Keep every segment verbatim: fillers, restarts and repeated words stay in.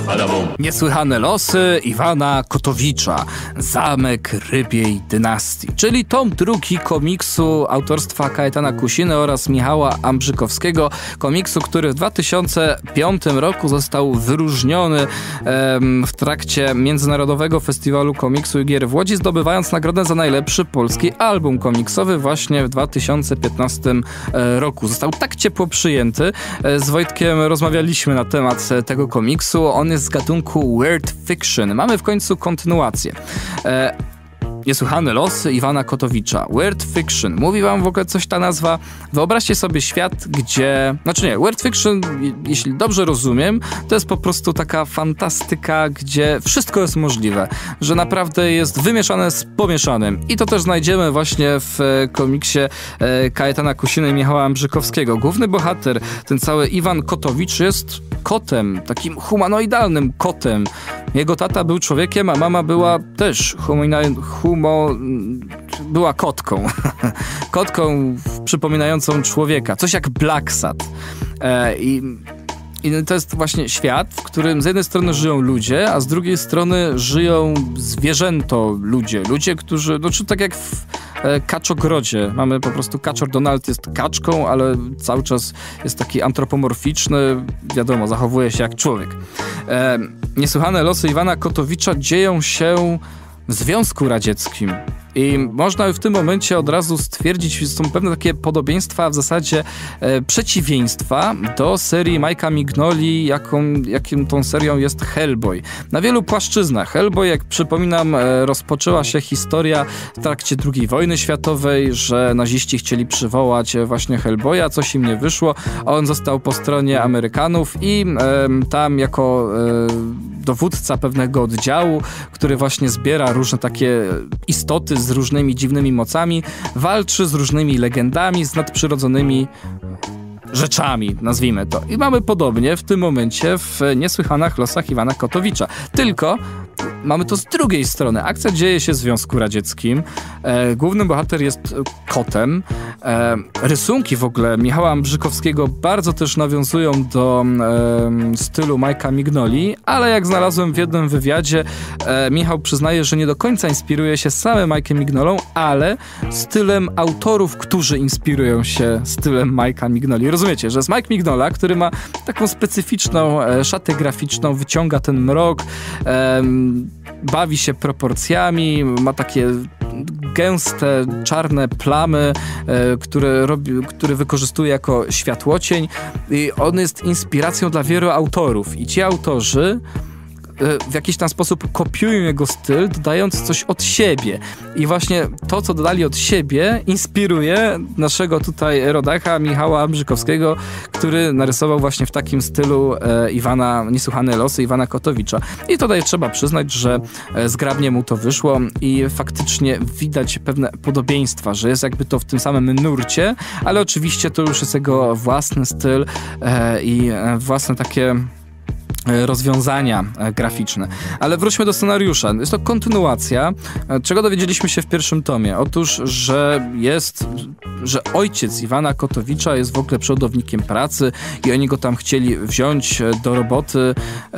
Niesłychane losy Iwana Kotowicza, Zamek Rybiej Dynastii, czyli tom drugi komiksu autorstwa Kajetana Kusiny oraz Michała Ambrzykowskiego, komiksu, który w dwa tysiące piątym roku został wyróżniony em, w trakcie Międzynarodowego Festiwalu Komiksu i Gier w Łodzi, zdobywając nagrodę za najlepszy polski album komiksowy właśnie w dwa tysiące piętnastym roku. Został tak ciepło przyjęty. Z Wojtkiem rozmawialiśmy na temat tego komiksu. On jest z gatunku weird fiction. Mamy w końcu kontynuację. E, Niesłychane losy Iwana Kotowicza. Weird fiction. Mówi wam w ogóle coś ta nazwa? Wyobraźcie sobie świat, gdzie... Znaczy nie, weird fiction, jeśli dobrze rozumiem, to jest po prostu taka fantastyka, gdzie wszystko jest możliwe. Że naprawdę jest wymieszane z pomieszanym. I to też znajdziemy właśnie w komiksie Kajetana Kusiny i Michała Ambrzykowskiego. Główny bohater, ten cały Iwan Kotowicz, jest kotem. Takim humanoidalnym kotem. Jego tata był człowiekiem, a mama była też humanoidalnym. Humo... była kotką. Kotką przypominającą człowieka. Coś jak Blacksad. E, i, I to jest właśnie świat, w którym z jednej strony żyją ludzie, a z drugiej strony żyją zwierzęto ludzie. Ludzie, którzy... No, czy tak jak w e, Kaczogrodzie. Mamy po prostu Kaczor Donald jest kaczką, ale cały czas jest taki antropomorficzny. Wiadomo, zachowuje się jak człowiek. E, Niesłychane losy Iwana Kotowicza dzieją się w Związku Radzieckim. I można w tym momencie od razu stwierdzić, że są pewne takie podobieństwa, w zasadzie e, przeciwieństwa do serii Mike'a Mignoli, jaką, jakim tą serią jest Hellboy. Na wielu płaszczyznach. Hellboy, jak przypominam, e, rozpoczęła się historia w trakcie drugiej wojny światowej, że naziści chcieli przywołać właśnie Hellboya, coś im nie wyszło. On został po stronie Amerykanów i e, tam jako e, dowódca pewnego oddziału, który właśnie zbiera różne takie istoty z różnymi dziwnymi mocami, walczy z różnymi legendami, z nadprzyrodzonymi rzeczami, nazwijmy to. I mamy podobnie w tym momencie w Niesłychanych losach Iwana Kotowicza. Tylko mamy to z drugiej strony. Akcja dzieje się w Związku Radzieckim. E, główny bohater jest kotem. E, rysunki w ogóle Michała Ambrzykowskiego bardzo też nawiązują do e, stylu Mike'a Mignoli, ale jak znalazłem w jednym wywiadzie, e, Michał przyznaje, że nie do końca inspiruje się samym Mike'em Mignolą, ale stylem autorów, którzy inspirują się stylem Mike'a Mignoli. Rozumiecie, że jest Mike Mignola, który ma taką specyficzną e, szatę graficzną, wyciąga ten mrok, e, bawi się proporcjami, ma takie gęste, czarne plamy, e, które, robi, które wykorzystuje jako światłocień i on jest inspiracją dla wielu autorów i ci autorzy w jakiś tam sposób kopiują jego styl, dodając coś od siebie. I właśnie to, co dodali od siebie, inspiruje naszego tutaj rodaka Michała Ambrzykowskiego, który narysował właśnie w takim stylu e, Iwana, Niesłychane losy Iwana Kotowicza. I tutaj trzeba przyznać, że e, zgrabnie mu to wyszło i faktycznie widać pewne podobieństwa, że jest jakby to w tym samym nurcie, ale oczywiście to już jest jego własny styl e, i e, własne takie rozwiązania graficzne. Ale wróćmy do scenariusza. Jest to kontynuacja. Czego dowiedzieliśmy się w pierwszym tomie? Otóż, że jest, że ojciec Iwana Kotowicza jest w ogóle przodownikiem pracy i oni go tam chcieli wziąć do roboty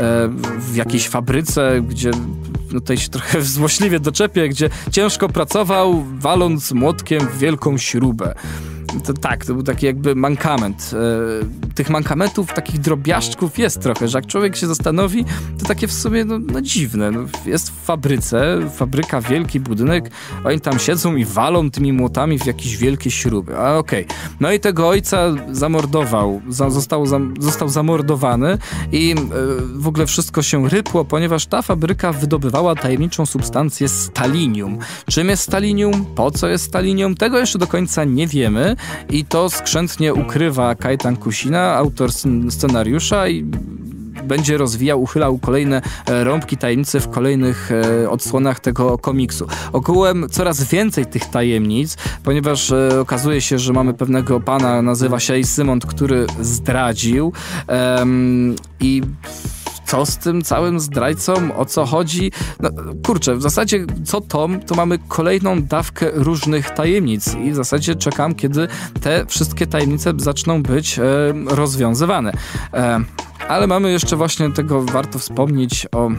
w jakiejś fabryce, gdzie no tutaj się trochę złośliwie doczepię, gdzie ciężko pracował, waląc młotkiem w wielką śrubę. To tak, to był taki jakby mankament. E, tych mankamentów, takich drobiażdżków jest trochę, że jak człowiek się zastanowi, to takie w sumie no, no dziwne. No, jest w fabryce, fabryka, wielki budynek, oni tam siedzą i walą tymi młotami w jakieś wielkie śruby. A okej. Okay. No i tego ojca zamordował, za, został, za, został zamordowany i e, w ogóle wszystko się rypło, ponieważ ta fabryka wydobywała tajemniczą substancję stalinium. Czym jest stalinium? Po co jest stalinium? Tego jeszcze do końca nie wiemy. I to skrzętnie ukrywa Kajetan Kusina, autor scenariusza i będzie rozwijał, uchylał kolejne rąbki tajemnicy w kolejnych e, odsłonach tego komiksu. Ogółem coraz więcej tych tajemnic, ponieważ e, okazuje się, że mamy pewnego pana, nazywa się Symont, który zdradził e, i co z tym całym zdrajcą, o co chodzi? No, kurczę, w zasadzie co tom, to mamy kolejną dawkę różnych tajemnic i w zasadzie czekam, kiedy te wszystkie tajemnice zaczną być e, rozwiązywane. E, Ale mamy jeszcze właśnie tego, warto wspomnieć o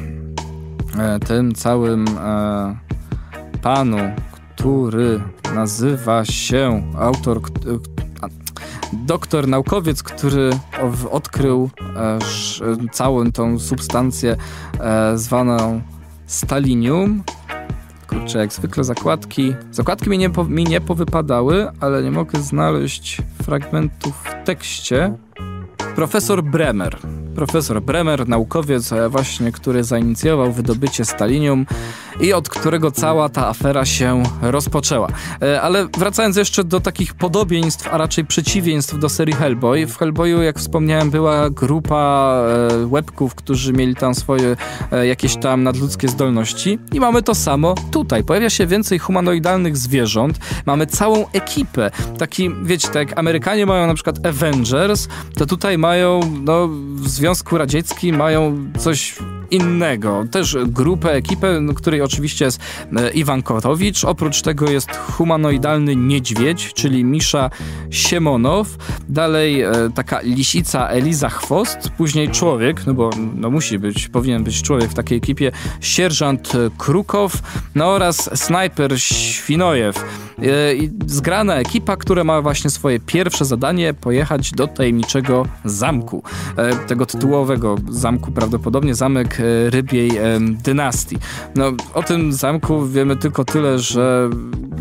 e, tym całym e, panu, który nazywa się autor, e, doktor, naukowiec, który odkrył e, sz, całą tą substancję e, zwaną stalinium. Kurczę, jak zwykle zakładki. Zakładki mi nie, po, mi nie powypadały, ale nie mogę znaleźć fragmentów w tekście. Profesor Bremer. Profesor Bremer, naukowiec właśnie, który zainicjował wydobycie stalinium i od którego cała ta afera się rozpoczęła. Ale wracając jeszcze do takich podobieństw, a raczej przeciwieństw do serii Hellboy. W Hellboyu, jak wspomniałem, była grupa łebków, którzy mieli tam swoje jakieś tam nadludzkie zdolności i mamy to samo tutaj. Pojawia się więcej humanoidalnych zwierząt. Mamy całą ekipę. Taki, wiecie, tak jak Amerykanie mają na przykład Avengers, to tutaj mają, no, w Związku Radzieckim mają coś innego. Też grupę, ekipę, której oczywiście jest Iwan Kotowicz. Oprócz tego jest humanoidalny niedźwiedź, czyli Misza Siemonow. Dalej e, taka lisica Eliza Chwost. Później człowiek, no bo no musi być, powinien być człowiek w takiej ekipie, sierżant Krukow, no oraz snajper Świnojew. E, i zgrana ekipa, która ma właśnie swoje pierwsze zadanie, pojechać do tajemniczego zamku. E, tego tytułowego zamku, prawdopodobnie zamek Rybiej Dynastii. No, o tym zamku wiemy tylko tyle, że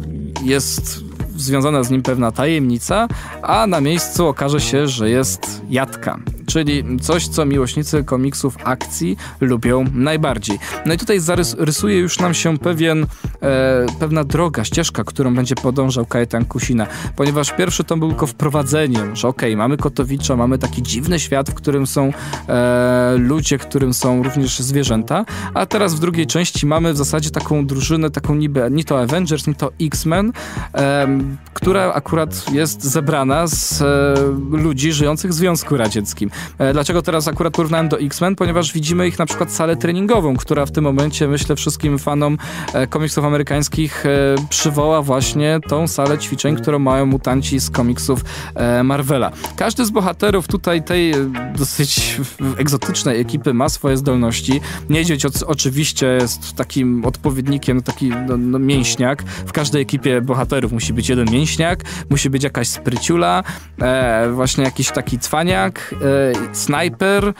jest związana z nim pewna tajemnica, a na miejscu okaże się, że jest jadka. Czyli coś, co miłośnicy komiksów akcji lubią najbardziej. No i tutaj zarysuje już nam się pewien, e, pewna droga, ścieżka, którą będzie podążał Kajetan Kusina, ponieważ pierwszy tom był tylko wprowadzeniem, że okej, okay, mamy Kotowicza, mamy taki dziwny świat, w którym są e, ludzie, w którym są również zwierzęta, a teraz w drugiej części mamy w zasadzie taką drużynę, taką niby, ni to Avengers, ni to X-Men, e, która akurat jest zebrana z e, ludzi żyjących w Związku Radzieckim. Dlaczego teraz akurat porównałem do X-Men? Ponieważ widzimy ich na przykład salę treningową, która w tym momencie, myślę, wszystkim fanom e, komiksów amerykańskich e, przywoła właśnie tą salę ćwiczeń, którą mają mutanci z komiksów e, Marvela. Każdy z bohaterów tutaj tej dosyć egzotycznej ekipy ma swoje zdolności. Niedźwiedź o, oczywiście jest takim odpowiednikiem, taki no, no, mięśniak. W każdej ekipie bohaterów musi być jeden mięśniak, musi być jakaś spryciula, e, właśnie jakiś taki cwaniak, e, snajper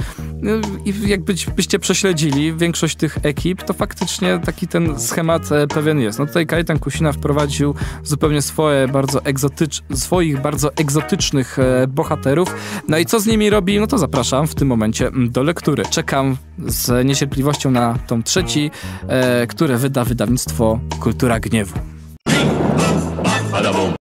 i jakbyście prześledzili większość tych ekip, to faktycznie taki ten schemat pewien jest. No tutaj Kajetan Kusina wprowadził zupełnie swoje bardzo egzotycz, swoich bardzo egzotycznych bohaterów. No i co z nimi robi? No to zapraszam w tym momencie do lektury. Czekam z niecierpliwością na tom trzeci, które wyda wydawnictwo Kultura Gniewu.